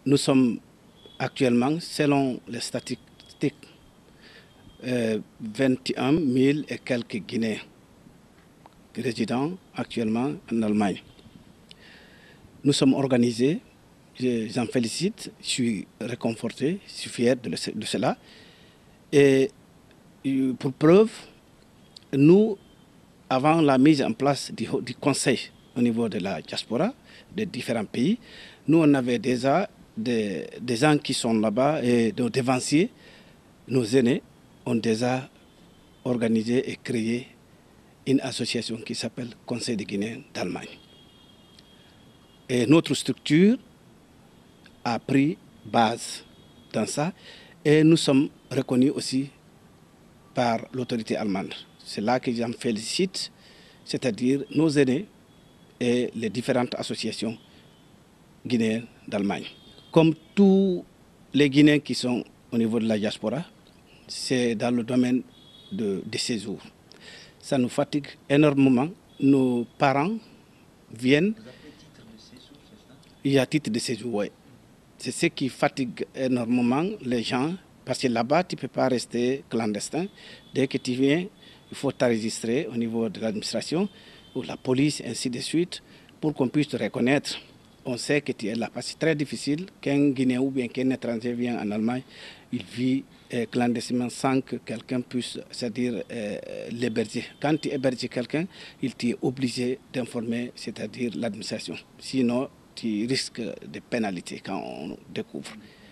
nous sommes actuellement, selon les statistiques, 21 000 et quelques Guinéens résidant actuellement en Allemagne. Nous sommes organisés, j'en félicite, je suis réconforté, je suis fier de cela. Et pour preuve, nous, avant la mise en place du conseil au niveau de la diaspora, des différents pays, nous on avait déjà des gens qui sont là-bas et nos devanciers, nos aînés, ont déjà organisé et créé une association qui s'appelle Conseil des Guinéens d'Allemagne. Et notre structure a pris base dans ça et nous sommes reconnus aussi par l'autorité allemande. C'est là que j'en félicite, c'est-à-dire nos aînés et les différentes associations guinéennes d'Allemagne. Comme tous les Guinéens qui sont au niveau de la diaspora, c'est dans le domaine des séjours. Ça nous fatigue énormément. Nos parents viennent. Vous appelez titre de séjour, c'est ça? Il y a titre de séjour, oui. C'est ce qui fatigue énormément les gens, parce que là-bas, tu ne peux pas rester clandestin. Dès que tu viens, il faut t'enregistrer au niveau de l'administration, ou la police, ainsi de suite, pour qu'on puisse te reconnaître. On sait que tu es là, parce que c'est très difficile qu'un Guinéen ou bien qu'un étranger vienne en Allemagne, il vit clandestinement sans que quelqu'un puisse, c'est-à-dire l'héberger. Quand tu héberges quelqu'un, il t'est obligé d'informer, c'est-à-dire l'administration. Sinon, tu risques des pénalités quand on découvre.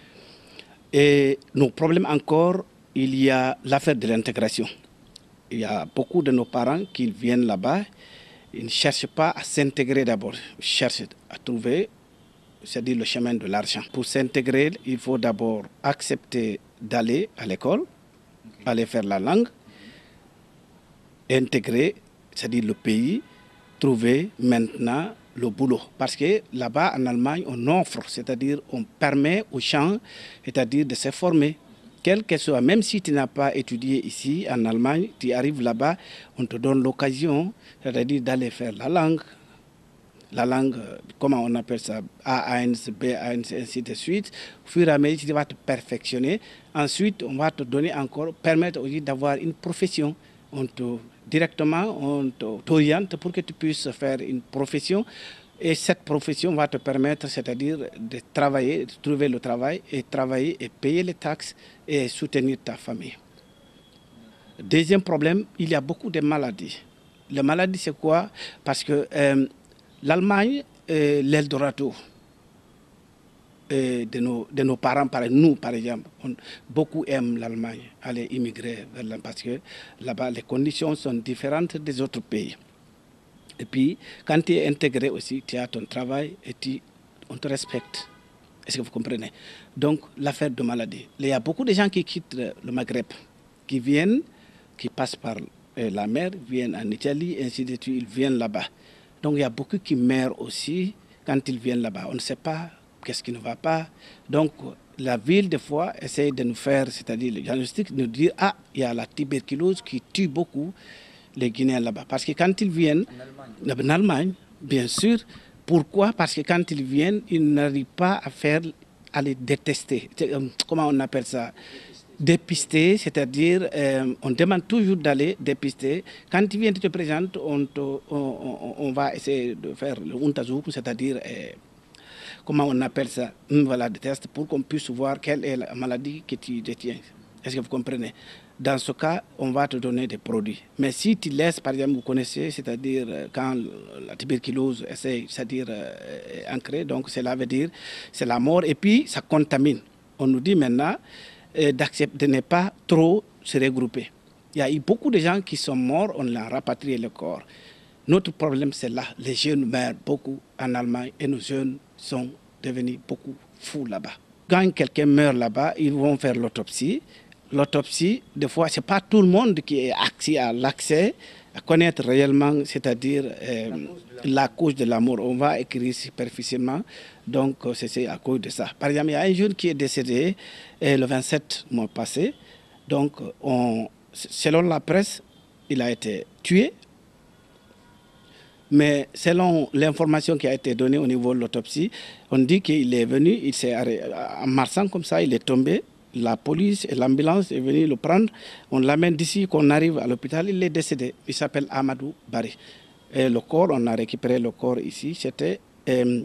Et nos problèmes encore, il y a l'affaire de l'intégration. Il y a beaucoup de nos parents qui viennent là-bas, ils ne cherchent pas à s'intégrer d'abord, ils cherchent à trouver, c'est-à-dire le chemin de l'argent. Pour s'intégrer, il faut d'abord accepter d'aller à l'école, aller faire la langue, intégrer, c'est-à-dire le pays, trouver maintenant le boulot. Parce que là-bas, en Allemagne, on offre, c'est-à-dire on permet aux gens, c'est-à-dire de se former. Quel que soit, même si tu n'as pas étudié ici, en Allemagne, tu arrives là-bas, on te donne l'occasion, c'est-à-dire d'aller faire la langue, comment on appelle ça, A1, B1, ainsi de suite. Au fur et à mesure, tu vas te perfectionner. Ensuite, on va te donner encore, permettre aussi d'avoir une profession. Directement, on t'oriente pour que tu puisses faire une profession. Et cette profession va te permettre, c'est-à-dire de travailler, de trouver le travail et travailler et payer les taxes et soutenir ta famille. Deuxième problème, il y a beaucoup de maladies. Les maladies, c'est quoi? Parce que l'Allemagne est l'Eldorado de nos parents, nous par exemple. Beaucoup aiment l'Allemagne, aller immigrer vers là, parce que là-bas, les conditions sont différentes des autres pays. Et puis, quand tu es intégré aussi, tu as ton travail et on te respecte. Est-ce que vous comprenez? Donc, l'affaire de maladie. Il y a beaucoup de gens qui quittent le Maghreb, qui viennent, qui passent par la mer, viennent en Italie, ainsi de suite, ils viennent là-bas. Donc, il y a beaucoup qui meurent aussi quand ils viennent là-bas. On ne sait pas qu'est-ce qui ne va pas. Donc, la ville, des fois, essaye de nous faire, c'est-à-dire le diagnostic, de nous dire, ah, il y a la tuberculose qui tue beaucoup les Guinéens là-bas. Parce que quand ils viennent en Allemagne, bien sûr, pourquoi? Parce que quand ils viennent, ils n'arrivent pas à les détester. Comment on appelle ça? Dépister, c'est-à-dire, on demande toujours d'aller dépister. Quand ils viennent te présenter, on va essayer de faire le Untazouk, c'est-à-dire, comment on appelle ça? Voilà, des tests pour qu'on puisse voir quelle est la maladie que tu détiens. Est-ce que vous comprenez? Dans ce cas, on va te donner des produits. Mais si tu laisses, par exemple, vous connaissez, c'est-à-dire quand la tuberculose essaie, c'est-à-dire ancrée, donc cela veut dire c'est la mort et puis ça contamine. On nous dit maintenant d'accepter de ne pas trop se regrouper. Il y a eu beaucoup de gens qui sont morts, on a rapatrié le corps. Notre problème, c'est là. Les jeunes meurent beaucoup en Allemagne et nos jeunes sont devenus beaucoup fous là-bas. Quand quelqu'un meurt là-bas, ils vont faire l'autopsie. L'autopsie, des fois, ce n'est pas tout le monde qui est accès à l'accès, à connaître réellement, c'est-à-dire la cause de la mort. On va écrire superficiellement, donc c'est à cause de ça. Par exemple, il y a un jeune qui est décédé le 27 mois passé. Donc, selon la presse, il a été tué. Mais selon l'information qui a été donnée au niveau de l'autopsie, on dit qu'il est venu, il s'est arrêté, en marchant comme ça, il est tombé. La police et l'ambulance est venue le prendre. On l'amène d'ici, qu'on arrive à l'hôpital, il est décédé. Il s'appelle Amadou Bari. Et le corps, on a récupéré le corps ici, c'était le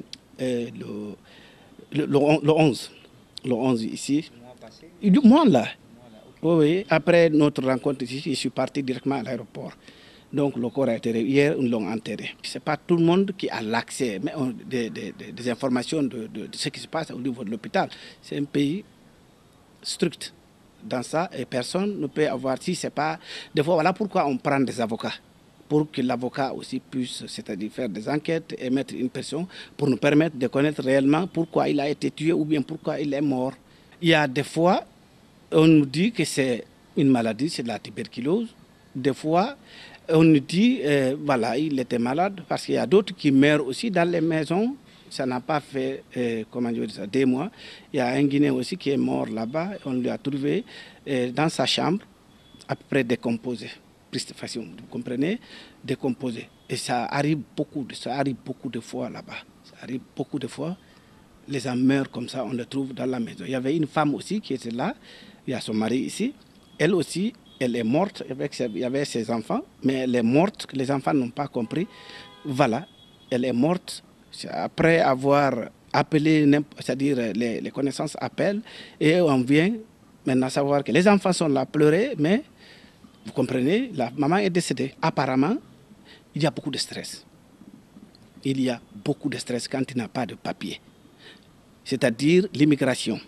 11. Le 11 ici. Le mois passé? Du mois là. Okay. Oui, après notre rencontre ici, je suis parti directement à l'aéroport. Donc le corps a été hier, ils l'ont enterré. Ce n'est pas tout le monde qui a l'accès des informations de ce qui se passe au niveau de l'hôpital. C'est un pays strict dans ça et personne ne peut avoir, si c'est pas... Des fois, voilà pourquoi on prend des avocats. Pour que l'avocat aussi puisse, c'est-à-dire faire des enquêtes et mettre une pression pour nous permettre de connaître réellement pourquoi il a été tué ou bien pourquoi il est mort. Il y a des fois, on nous dit que c'est une maladie, c'est de la tuberculose. Des fois, on nous dit, voilà, il était malade parce qu'il y a d'autres qui meurent aussi dans les maisons. Ça n'a pas fait, comment dire ça, des mois. Il y a un Guinéen aussi qui est mort là-bas. On lui a trouvé dans sa chambre, à peu près décomposé. Façon, vous comprenez, décomposé. Et ça arrive beaucoup de fois là-bas. Ça arrive beaucoup de fois. Les gens meurent comme ça, on les trouve dans la maison. Il y avait une femme aussi qui était là, il y a son mari ici. Elle aussi, elle est morte, il y avait ses enfants, mais elle est morte, les enfants n'ont pas compris. Voilà, elle est morte. Après avoir appelé, c'est-à-dire les connaissances appellent, et on vient maintenant savoir que les enfants sont là à pleurer, mais vous comprenez, la maman est décédée. Apparemment, il y a beaucoup de stress. Il y a beaucoup de stress quand il n'a pas de papier. C'est-à-dire l'immigration,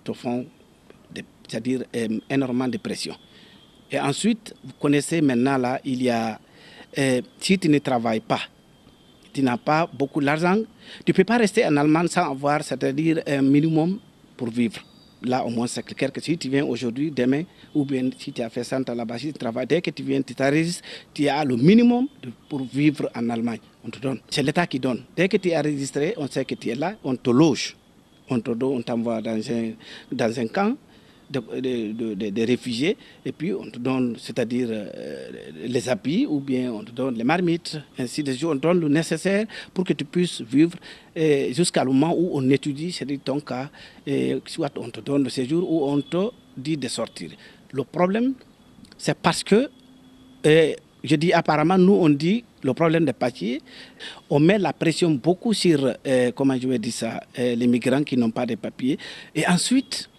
c'est-à-dire énormément de pression. Et ensuite, vous connaissez maintenant là, il y a, si tu ne travailles pas, tu n'as pas beaucoup d'argent, tu ne peux pas rester en Allemagne sans avoir, c'est-à-dire un minimum pour vivre. Là, au moins, c'est clair que si tu viens aujourd'hui, demain, ou bien si tu as fait 100 ans là-bas, si tu travailles, dès que tu viens, tu t'enregistres, tu as le minimum pour vivre en Allemagne. On te donne. C'est l'État qui donne. Dès que tu es enregistré, on sait que tu es là, on te loge. On t'envoie dans un camp de réfugiés, et puis on te donne, c'est-à-dire les habits, ou bien on te donne les marmites, ainsi de suite. On te donne le nécessaire pour que tu puisses vivre jusqu'à le moment où on étudie, c'est-à-dire ton cas, soit on te donne le séjour ou on te dit de sortir. Le problème, c'est parce que, je dis apparemment, nous on dit, le problème des papiers, on met la pression beaucoup sur, comment je vais dire ça, les migrants qui n'ont pas de papiers, et ensuite,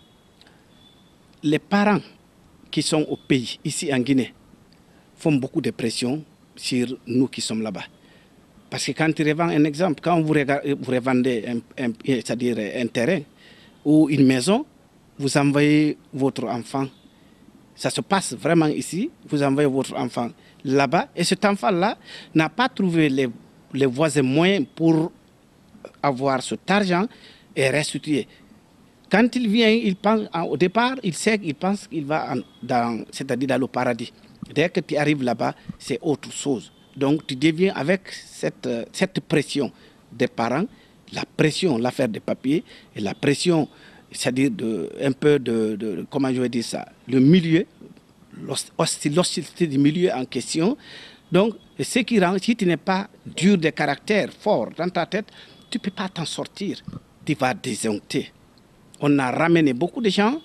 les parents qui sont au pays, ici en Guinée, font beaucoup de pression sur nous qui sommes là-bas. Parce que quand tu revends un exemple, quand vous revendez c'est-à-dire un terrain ou une maison, vous envoyez votre enfant. Ça se passe vraiment ici, vous envoyez votre enfant là-bas, et cet enfant-là n'a pas trouvé les voies et moyens pour avoir cet argent et restituer. Quand il vient, il pense, au départ, il pense qu'il va c'est-à-dire dans le paradis. Dès que tu arrives là-bas, c'est autre chose. Donc tu deviens avec cette pression des parents, la pression, l'affaire des papiers, et la pression, c'est-à-dire un peu comment je vais dire ça, le milieu, l'hostilité du milieu en question. Donc, ce qui rend, si tu n'es pas dur de caractère, fort dans ta tête, tu ne peux pas t'en sortir. Tu vas désoncter. On a ramené beaucoup de gens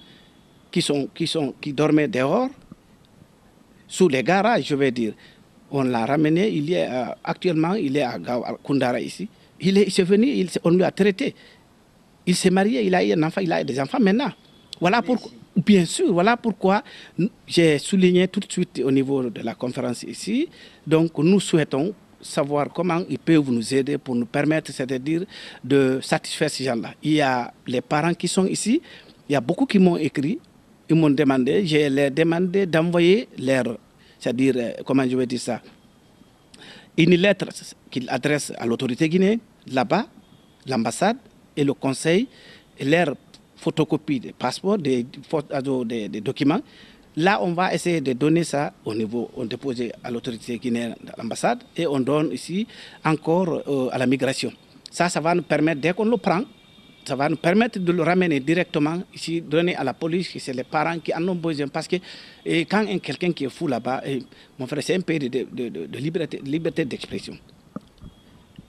qui dormaient dehors, sous les garages, je vais dire. On l'a ramené, actuellement, il est à Koundara ici. Il est venu, on lui a traité. Il s'est marié, il a eu un enfant, il a des enfants maintenant. Voilà pourquoi, bien sûr, voilà pourquoi j'ai souligné tout de suite au niveau de la conférence ici. Donc nous souhaitons savoir comment ils peuvent nous aider pour nous permettre, c'est-à-dire de satisfaire ces gens-là. Il y a les parents qui sont ici, il y a beaucoup qui m'ont écrit, ils m'ont demandé, j'ai leur demandé d'envoyer c'est-à-dire, comment je vais dire ça, une lettre qu'ils adressent à l'autorité guinéenne, là-bas, l'ambassade et le conseil, et leur photocopie des passeports, des documents. Là, on va essayer de donner ça au niveau, on dépose à l'autorité guinéenne, à l'ambassade, et on donne ici encore à la migration. Ça va nous permettre, dès qu'on le prend, ça va nous permettre de le ramener directement ici, donner à la police, c'est les parents qui en ont besoin. Parce que quand quelqu'un qui est fou là-bas, mon frère, c'est un pays de liberté d'expression.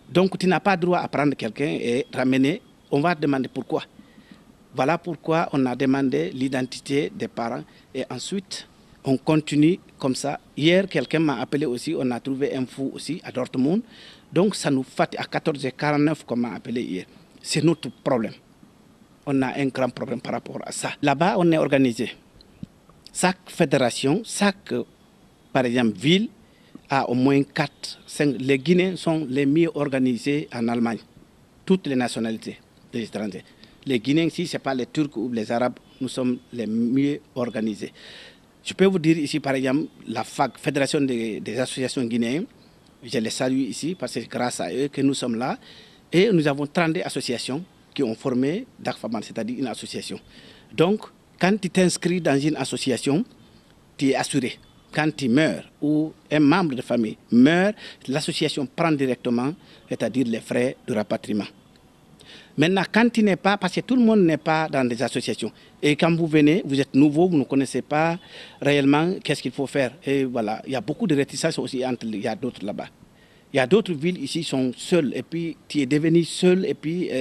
Donc tu n'as pas droit à prendre quelqu'un et ramener, on va te demander pourquoi. Voilà pourquoi on a demandé l'identité des parents et ensuite on continue comme ça. Hier, quelqu'un m'a appelé aussi, on a trouvé un fou aussi à Dortmund. Donc ça nous fatigue à 14h49 qu'on m'a appelé hier. C'est notre problème. On a un grand problème par rapport à ça. Là-bas, on est organisé. Chaque fédération, chaque, par exemple, ville a au moins 4, 5. Les Guinéens sont les mieux organisés en Allemagne. Toutes les nationalités des étrangers. Les Guinéens, si ce n'est pas les Turcs ou les Arabes, nous sommes les mieux organisés. Je peux vous dire ici, par exemple, la FAG, Fédération des associations guinéennes, je les salue ici parce que c'est grâce à eux que nous sommes là. Et nous avons 32 associations qui ont formé DACFAMAN, c'est-à-dire une association. Donc, quand tu t'inscris dans une association, tu es assuré. Quand tu meurs ou un membre de famille meurt, l'association prend directement, c'est-à-dire les frais de rapatriement. Maintenant, quand tu n'es pas, parce que tout le monde n'est pas dans des associations, et quand vous venez, vous êtes nouveau, vous ne connaissez pas réellement qu'est-ce qu'il faut faire. Et voilà, il y a beaucoup de réticences aussi entre, il y a d'autres là-bas. Il y a d'autres villes ici qui sont seules, et puis tu es devenu seul, et puis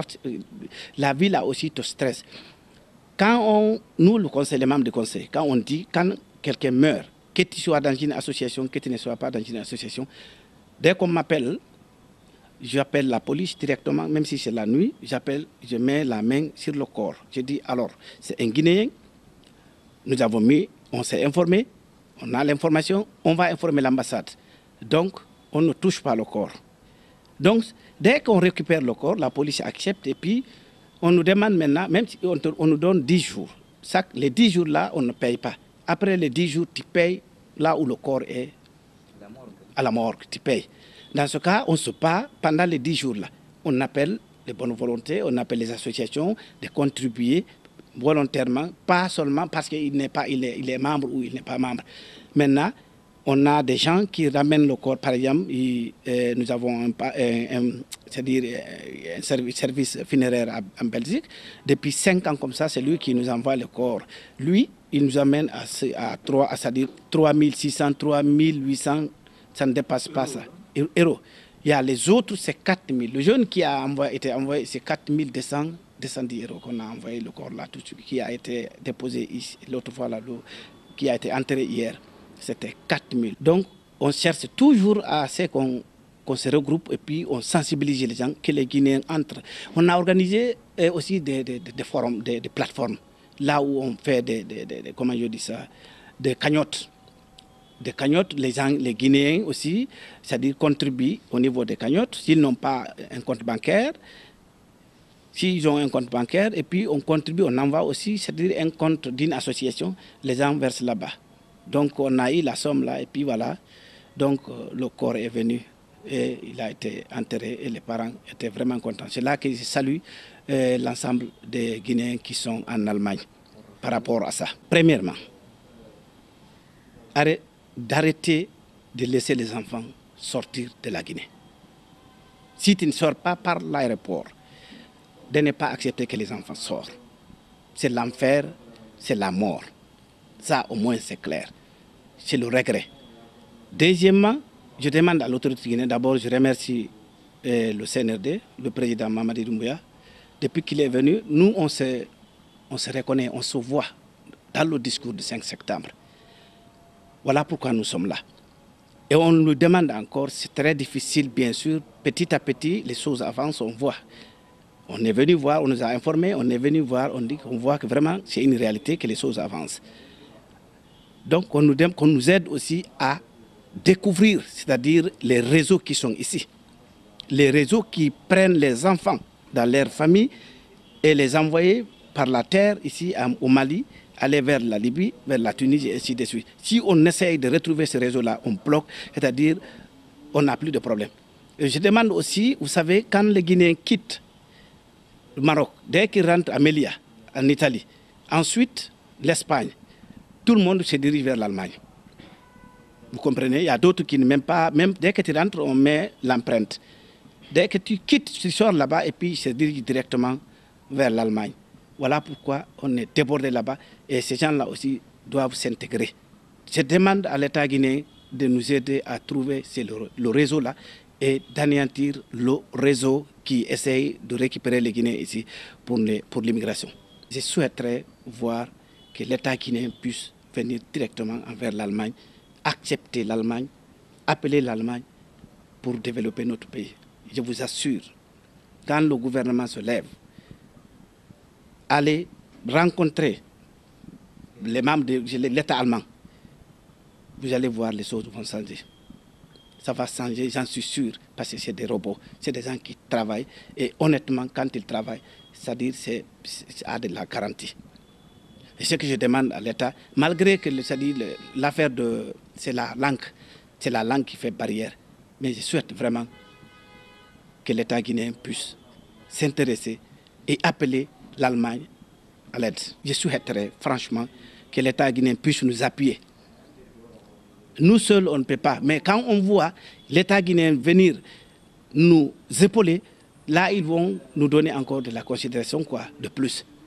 la ville a aussi te stress. Quand nous, le conseil, les membres du conseil, quand on dit, quand quelqu'un meurt, que tu sois dans une association, que tu ne sois pas dans une association, dès qu'on m'appelle, j'appelle la police directement, même si c'est la nuit, je mets la main sur le corps. Je dis, alors, c'est un Guinéen, nous avons mis, on s'est informé, on a l'information, on va informer l'ambassade. Donc, on ne touche pas le corps. Donc, dès qu'on récupère le corps, la police accepte et puis on nous demande maintenant, même si on nous donne 10 jours. Les 10 jours-là, on ne paye pas. Après les 10 jours, tu payes là où le corps est, à la morgue, tu payes. Dans ce cas, on se bat pendant les 10 jours-là. On appelle les bonnes volontés, on appelle les associations de contribuer volontairement, pas seulement parce qu'il n'est pas, il est membre ou il n'est pas membre. Maintenant, on a des gens qui ramènent le corps, par exemple, nous avons c'est-à-dire un service funéraire en Belgique. Depuis 5 ans comme ça, c'est lui qui nous envoie le corps. Lui, il nous amène c'est-à-dire 3600, 3800, ça ne dépasse pas ça. Euros. Il y a les autres, c'est 4000. Le jeune qui a été envoyé, c'est 4210 € qu'on a envoyé le corps là, tout de suite, qui a été déposé ici. L'autre fois, là, qui a été enterré hier, c'était 4000. Donc, on cherche toujours à ce qu'on se regroupe et puis on sensibilise les gens, que les Guinéens entrent. On a organisé aussi des forums, des plateformes, là où on fait comment je dis ça, des cagnottes. Des cagnottes, les Guinéens aussi, c'est-à-dire contribuent au niveau des cagnottes, s'ils n'ont pas un compte bancaire, s'ils ont un compte bancaire, et puis on contribue, on envoie aussi, c'est-à-dire un compte d'une association, les gens versent là-bas. Donc on a eu la somme là, et puis voilà, donc le corps est venu, et il a été enterré, et les parents étaient vraiment contents. C'est là que je salue l'ensemble des Guinéens qui sont en Allemagne par rapport à ça. Premièrement, d'arrêter de laisser les enfants sortir de la Guinée. Si tu ne sors pas par l'aéroport, de ne pas accepter que les enfants sortent. C'est l'enfer, c'est la mort. Ça, au moins, c'est clair. C'est le regret. Deuxièmement, je demande à l'autorité guinéenne, d'abord, je remercie le CNRD, le président Mamadi Doumbouya. Depuis qu'il est venu, nous, on se reconnaît, on se voit dans le discours du 5 septembre. Voilà pourquoi nous sommes là. Et on nous demande encore, c'est très difficile, bien sûr. Petit à petit, les choses avancent, on voit. On est venu voir, on nous a informés, on est venu voir, on voit que vraiment, c'est une réalité que les choses avancent. Donc, on nous aide aussi à découvrir, c'est-à-dire les réseaux qui sont ici. Les réseaux qui prennent les enfants dans leur famille et les envoyer par la terre ici au Mali, aller vers la Libye, vers la Tunisie, et ainsi de suite. Si on essaye de retrouver ce réseau-là, on bloque, c'est-à-dire on n'a plus de problème. Et je demande aussi, vous savez, quand les Guinéens quittent le Maroc, dès qu'ils rentrent à Melilla, en Italie, ensuite l'Espagne, tout le monde se dirige vers l'Allemagne. Vous comprenez? Il y a d'autres qui ne même pas, même dès que tu rentres, on met l'empreinte. Dès que tu quittes, tu sors là-bas et puis ils se dirigent directement vers l'Allemagne. Voilà pourquoi on est débordé là-bas et ces gens-là aussi doivent s'intégrer. Je demande à l'État guinéen de nous aider à trouver le réseau-là et d'anéantir le réseau qui essaye de récupérer les Guinéens ici pour l'immigration. Je souhaiterais voir que l'État guinéen puisse venir directement envers l'Allemagne, accepter l'Allemagne, appeler l'Allemagne pour développer notre pays. Je vous assure, quand le gouvernement se lève, allez rencontrer les membres de l'État allemand, vous allez voir les choses vont changer. Ça va changer, j'en suis sûr, parce que c'est des robots, c'est des gens qui travaillent. Et honnêtement, quand ils travaillent, c'est-à-dire c'est à de la garantie. Et ce que je demande à l'État, malgré que l'affaire de... c'est la langue qui fait barrière. Mais je souhaite vraiment que l'État guinéen puisse s'intéresser et appeler l'Allemagne à l'aide. Je souhaiterais franchement que l'État guinéen puisse nous appuyer. Nous seuls, on ne peut pas. Mais quand on voit l'État guinéen venir nous épauler, là, ils vont nous donner encore de la considération de plus.